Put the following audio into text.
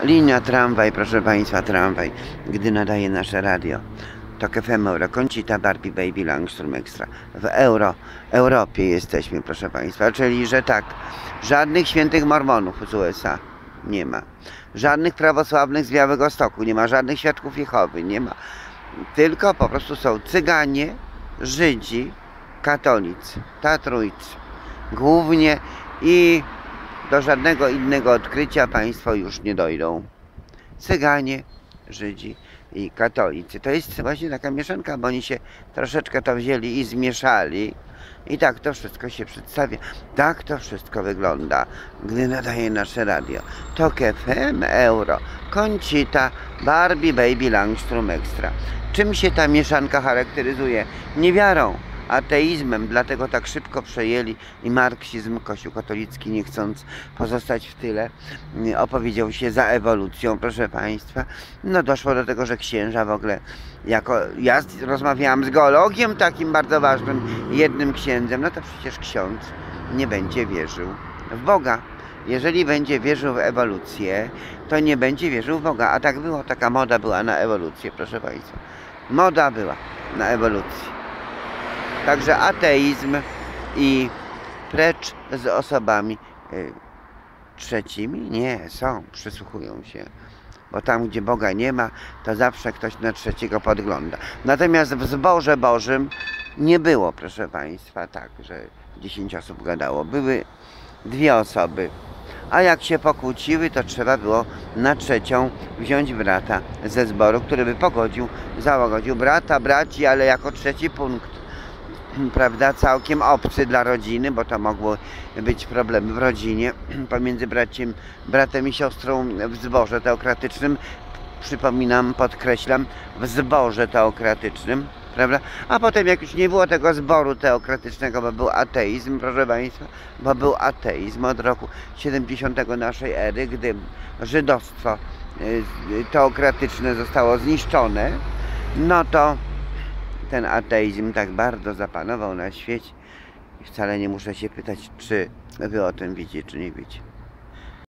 Linia tramwaj, proszę Państwa, tramwaj, gdy nadaje nasze radio. TOK FM Euro, Conchita, Barbie, Baby, Langstrom Extra. W Europie jesteśmy, proszę Państwa, czyli że tak, żadnych świętych mormonów z USA nie ma. Żadnych prawosławnych z Białegostoku nie ma, żadnych świadków Jehowy nie ma. Tylko po prostu są Cyganie, Żydzi, katolicy, ta trójcy. Głównie i do żadnego innego odkrycia Państwo już nie dojdą. Cyganie, Żydzi i katolicy. To jest właśnie taka mieszanka, bo oni się troszeczkę to wzięli i zmieszali. I tak to wszystko się przedstawia. Tak to wszystko wygląda, gdy nadaje nasze radio. TOK FM Euro, Conchita, Barbie, Baby, Langstrom Extra. Czym się ta mieszanka charakteryzuje? Niewiarą, ateizmem, dlatego tak szybko przejęli i marksizm, Kościół katolicki, nie chcąc pozostać w tyle, opowiedział się za ewolucją, proszę Państwa. No doszło do tego, że księża w ogóle, ja rozmawiałam z geologiem takim bardzo ważnym, jednym księdzem, no to przecież ksiądz nie będzie wierzył w Boga. Jeżeli będzie wierzył w ewolucję, to nie będzie wierzył w Boga. A tak było, taka moda była na ewolucję, proszę Państwa. Moda była na ewolucję. Także ateizm i precz z osobami trzecimi? Nie, są, przysłuchują się. Bo tam, gdzie Boga nie ma, to zawsze ktoś na trzeciego podgląda. Natomiast w zborze Bożym nie było, proszę Państwa, tak, że 10 osób gadało. Były 2 osoby. A jak się pokłóciły, to trzeba było na trzecią wziąć brata ze zboru, który by załagodził brata, braci, ale jako trzeci punkt. Prawda, całkiem obcy dla rodziny, bo to mogły być problemy w rodzinie pomiędzy bratem i siostrą w zborze teokratycznym. Przypominam, podkreślam, w zborze teokratycznym, prawda? A potem jak już nie było tego zboru teokratycznego, bo był ateizm, proszę Państwa, bo był ateizm od roku 70 naszej ery, gdy żydostwo teokratyczne zostało zniszczone, no to ten ateizm tak bardzo zapanował na świecie. Wcale nie muszę się pytać, czy Wy o tym wiecie, czy nie wiecie.